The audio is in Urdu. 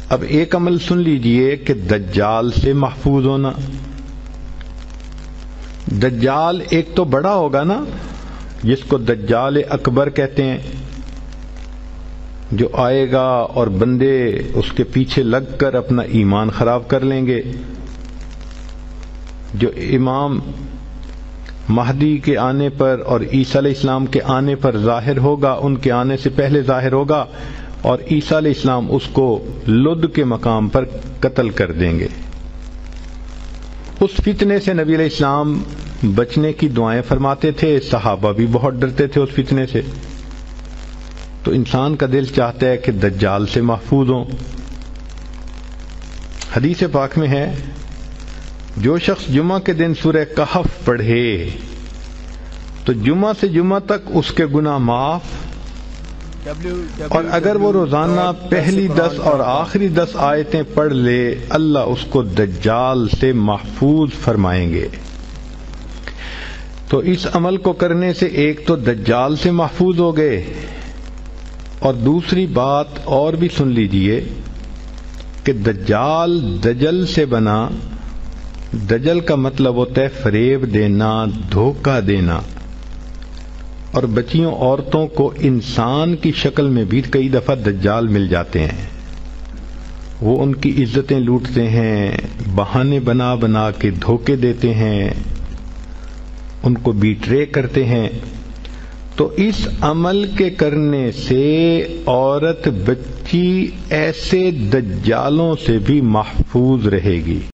اب ایک عمل سن لیجئے کہ دجال سے محفوظ ہونا. دجال ایک تو بڑا ہوگا نا، جس کو دجال اکبر کہتے ہیں، جو آئے گا اور بندے اس کے پیچھے لگ کر اپنا ایمان خراب کر لیں گے. جو امام مہدی کے آنے پر اور عیسیٰ علیہ السلام کے آنے پر ظاہر ہوگا، ان کے آنے سے پہلے ظاہر ہوگا، اور عیسیٰ علیہ السلام اس کو لد کے مقام پر قتل کر دیں گے. اس فتنے سے نبی علیہ السلام بچنے کی دعائیں فرماتے تھے، صحابہ بھی بہت ڈرتے تھے اس فتنے سے. تو انسان کا دل چاہتا ہے کہ دجال سے محفوظ ہوں. حدیث پاک میں ہے، جو شخص جمعہ کے دن سورہ کہف پڑھے تو جمعہ سے جمعہ تک اس کے گناہ معاف، اور اگر وہ روزانہ پہلی 10 اور آخری 10 آیتیں پڑھ لے، اللہ اس کو دجال سے محفوظ فرمائیں گے. تو اس عمل کو کرنے سے ایک تو دجال سے محفوظ ہو گئے، اور دوسری بات اور بھی سن لیجئے کہ دجال دجل سے بنا. دجل کا مطلب ہوتا ہے فریب دینا، دھوکہ دینا. اور بچیوں عورتوں کو انسان کی شکل میں بھی کئی دفعہ دجال مل جاتے ہیں. وہ ان کی عزتیں لوٹتے ہیں، بہانے بنا بنا کے دھوکے دیتے ہیں، ان کو بیٹرے کرتے ہیں. تو اس عمل کے کرنے سے عورت بچی ایسے دجالوں سے بھی محفوظ رہے گی.